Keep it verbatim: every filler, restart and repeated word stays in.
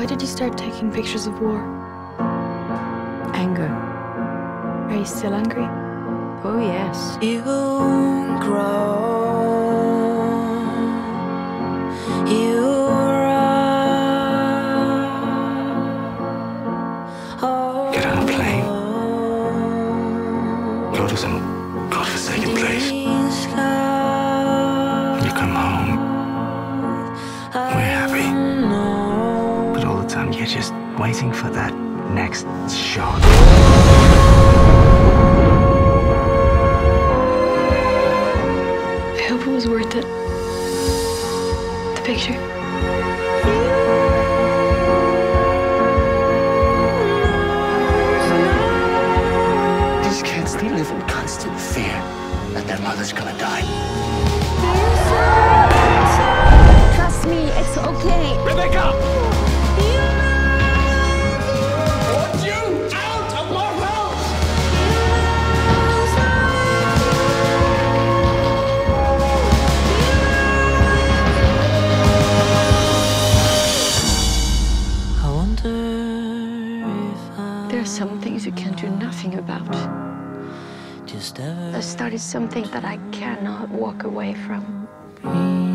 did you start taking pictures of war? Anger. Are you still angry? Oh, yes. You grow, you run. Get on a plane. Go to some godforsaken place. You come home. We're happy. But all the time you're just waiting for that next shot. I hope it was worth it. The picture. These kids, they live in constant fear that their mother's gonna die. Trust me, it's okay. Rebecca! I want you out of my house! I wonder if I There are some things you can do nothing about. just ever I started something that I cannot walk away from. be